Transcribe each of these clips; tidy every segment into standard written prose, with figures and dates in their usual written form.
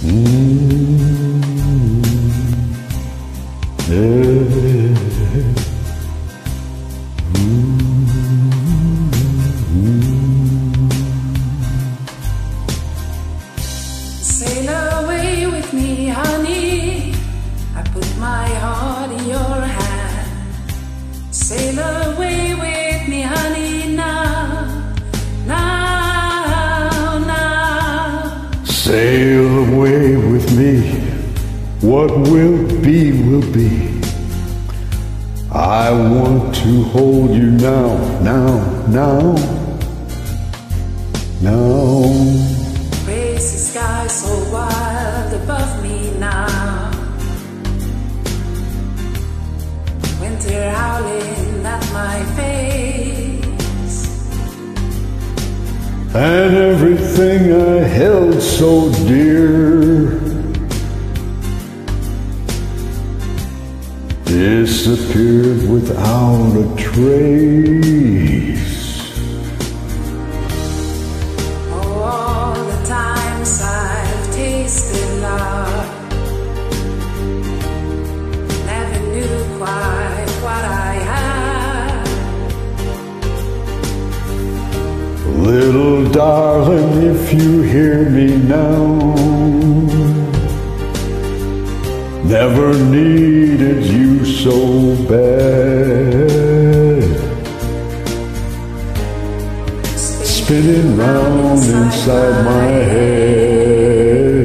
Sail away with me, honey. I put my heart in your hand. Sail away with me, honey, now, now, now. Sail away with me. What will be, will be. I want to hold you now, now, now, now. Raise the sky so wild above me now. Winter howling at my face. And everything I held so dear disappeared without a trace. Oh, all the times I've tasted love, never knew quite what I had. Little darling, if you hear me now, never needed you so bad. Spinning round inside my head.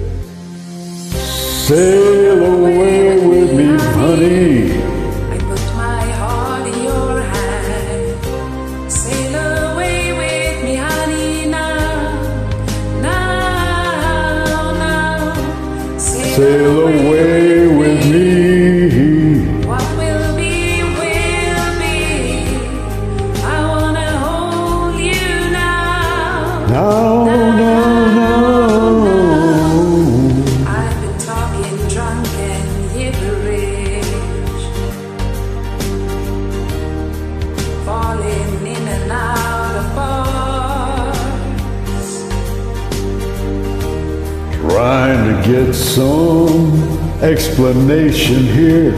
Sail away with me, honey. I put my heart in your hand. Sail away with me, honey, now, now, now. Sail away with me. What will be, will be. I wanna hold you now. Now, now, now. I've been talking drunk and gibberish, falling in and out of bars, Trying to get some explanation here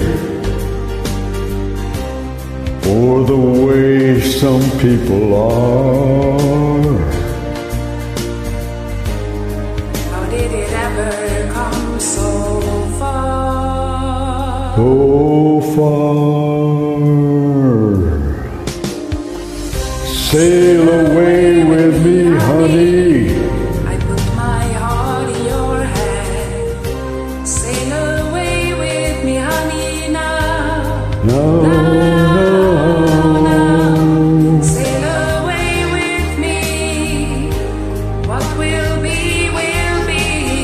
for the way some people are. How did it ever come so far? So far. Sail away with me, honey. I put my heart in your hand. Sail away with me, honey, now. No, no. Sail away with me. What will be, will be.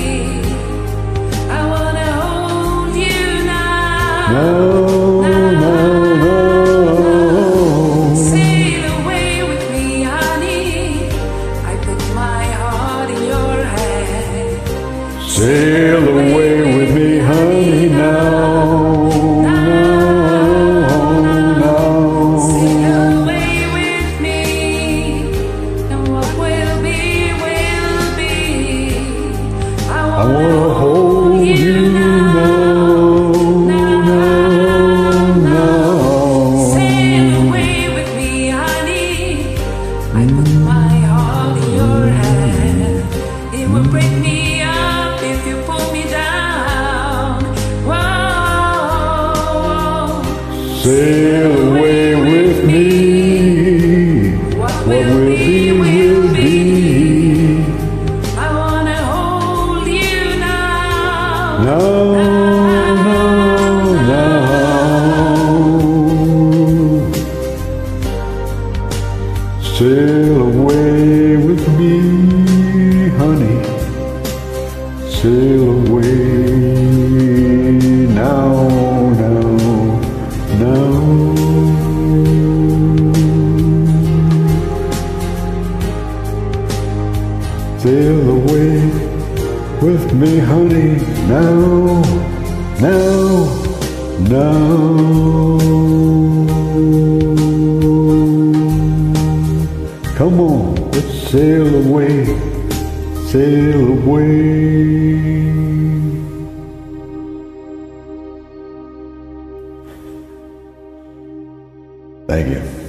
I wanna hold you now. No, no, no. Sail away with me, honey. I put my heart in your hand. Sail away with me, honey, now. Sail away with me, and what will be, will be. I I wanna wanna hold you now. Sail away with me, honey. I put my heart in your hand. It will break me up if you pull me down. Whoa. Sail away with me. What What will will be, be, will be. I wanna hold you now. No, no, no. Sail away with me, honey. Sail away now, now, now. Sail away with me, honey, now, now, now. Come on, let's sail away, sail away. Thank you.